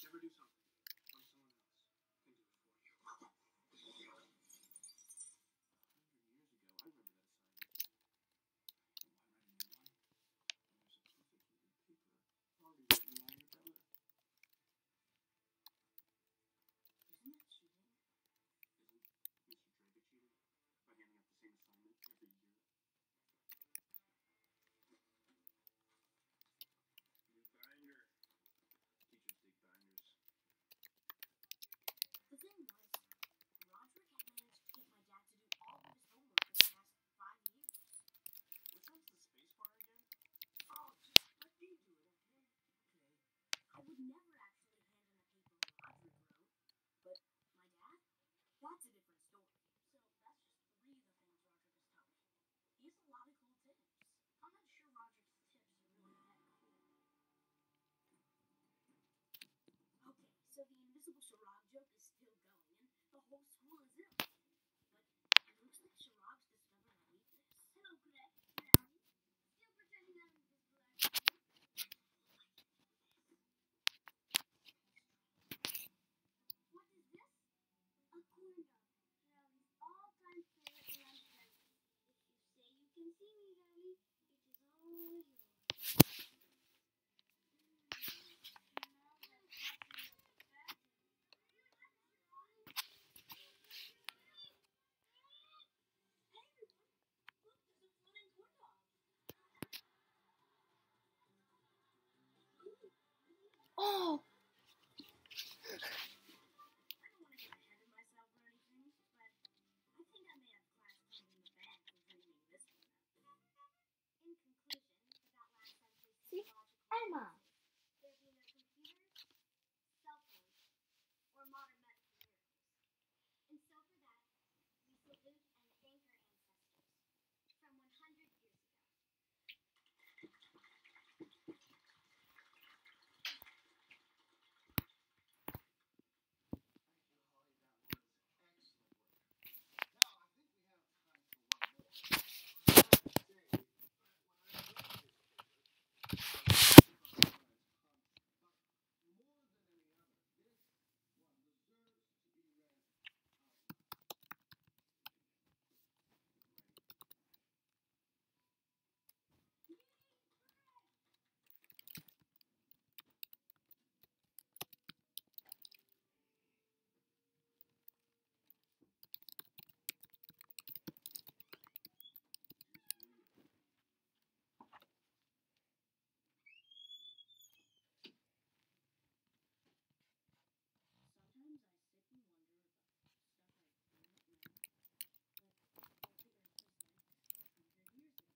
Never do something when someone else can do it for you. 100 years ago, I remember that assignment. So why write a new one when there's a perfectly good paper already written by your brother? Isn't that cheating? Isn't Mr. Draper cheating by handing out the same assignment every year? New binder. Teachers dig binders. The thing was, Roderick had managed to get my dad to do all of his homework in the past 5 years. Which one's the space bar again? Oh, just let me do it, okay? Okay. I would never actually hand in a paper Roderick wrote, but my dad? That's a different story. So that's just 3 of the things Roderick has taught me. He has a lot of cool tips. I'm not sure Roderick's tips are really that cool. Okay, so the invisible charade joke is still going, and the whole school is ill. But it looks like Sharab's discovered a weakness. Hello, Greg. Brownie. Still pretending I'm invisible, are you? What is this? A corn dog. Charlie's all-time favorite lunch memory. If you say you can see me, Charlie, it is all yours. Oh! I don't want to get ahead of myself or anything, but I think I may have class time in the bag for dreaming this one up. In conclusion, without last century's See? technological Emma! advances, there be no computers, cell phones, or modern medical miracles. And so for that, we salute and thank our ancestors from 100 years ago. Thank you, Holly. That was excellent work. Now, I think we have time for one more. I have to say that when I read this paper, but more than any other, this one deserves to be read out loud. Sometimes I sit and wonder about stuff I do not know, like what the Earth was like 100 years ago.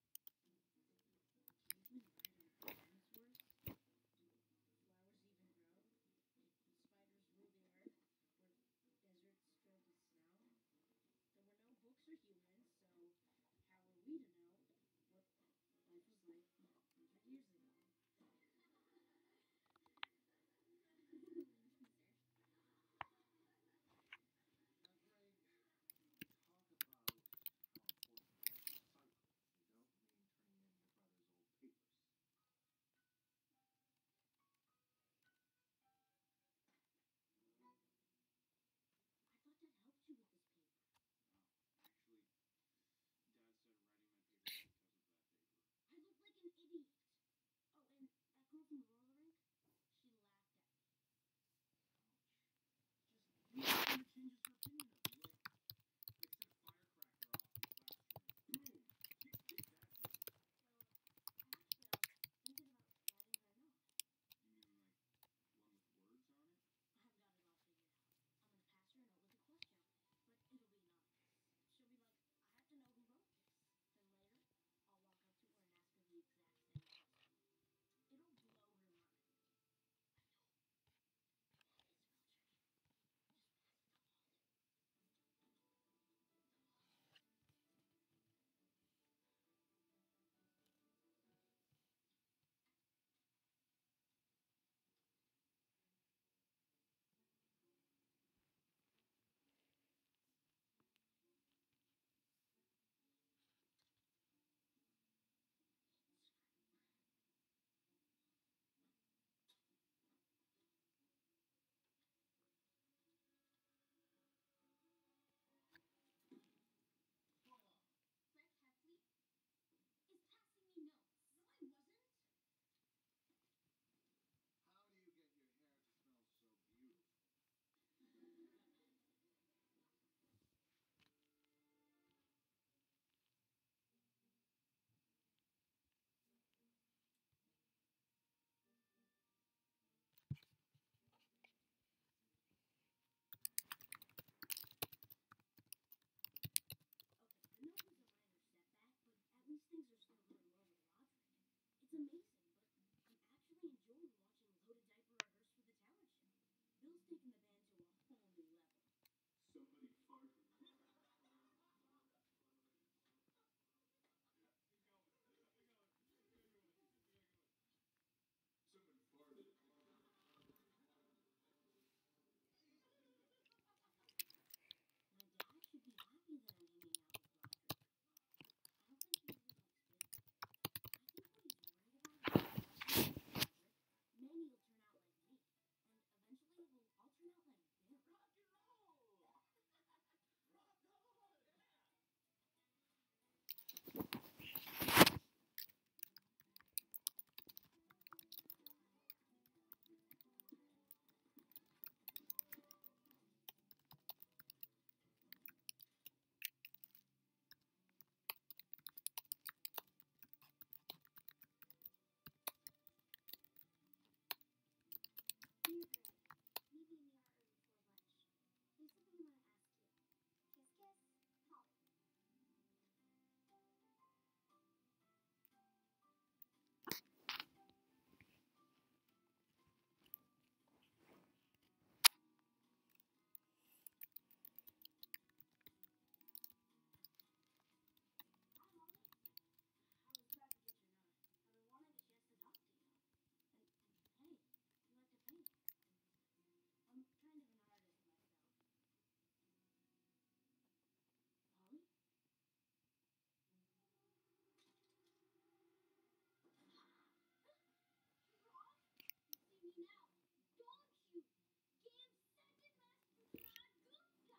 Did cavemen ride on dinosaurs? Do flowers even grow? Did spiders rule the Earth? Were deserts filled with snow? There were no books or humans, so how were we to know what life was like 100 years ago? Now, Greg, we talk about how important it is to cipher. We don't mean turning in your brother's old papers. I thought that helped you with this paper. No, actually, Dad started writing my papers because of that paper. I look like an idiot. Oh, and that girl from the roller rink, she laughed at me. Ouch. Just do something that changes her opinion of you. Like set a firecracker off in the classroom. Boom! Kick that person. Well, actually, I was thinking about writing her a note. You mean like one with words on it? I've got it all figured out. I'm gonna pass her a note with a question, but it'll be anonymous. She'll be like, I have to know who wrote this. Then later, I'll walk up to her and ask her the exact same question. It'll blow her taken the band to a whole new level. Somebody farted. Someone farted. My dad should be happy that I'm hanging out with Roger. I don't think he really likes business. I think what he's worried about is that if I hang out with Roger, Manny will turn out like me. And eventually we'll all turn out like Bill. Rock and roll! Rock on! Dear Greg, meet me in the art room before lunch. There's something I want to ask you. Kiss, kiss, Polly. Hi, Holly. I was glad to get your note. I've been wanting a chance to talk to you. And hey, you like to paint. I'm kind of an artist myself. Polly? You see me now, don't you? Game, set, and match for Gupta.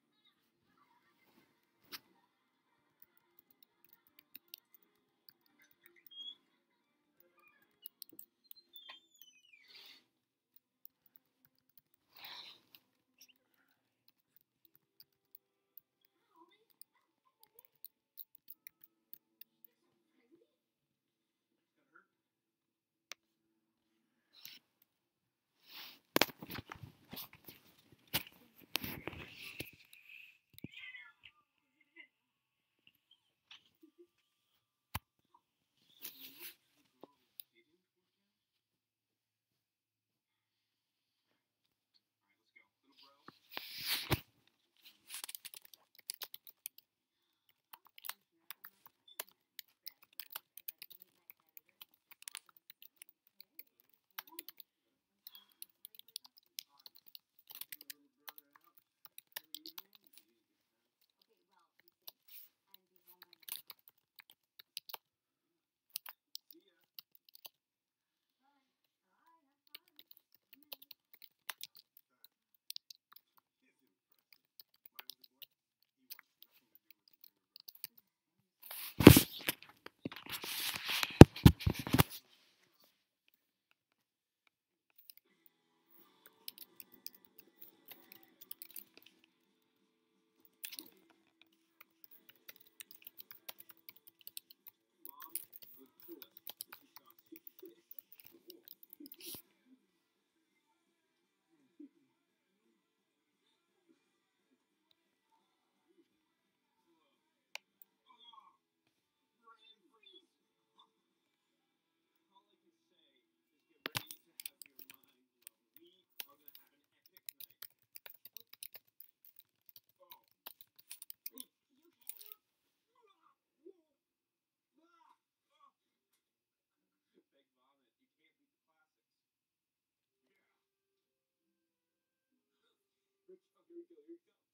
Hi, Holly. Hi, Pepe. You're so pretty. That hurt? Didn't work out? Alright, let's go. Little bro. Little brother out for the evening. You could use a good time. Okay, well, be safe and be home by 9 o'clock. See ya. Bye. Bye. Have fun. Good night. That is impressive. My older boy, he wants nothing to do with his younger brother. Mom would kill us if she saw me. Brain freeze! All I can say is get ready to have your mind blown. We are gonna have an epic night. Oh. You okay? Big vomit. You can't beat the classics. Yeah. Rich, oh, here we go.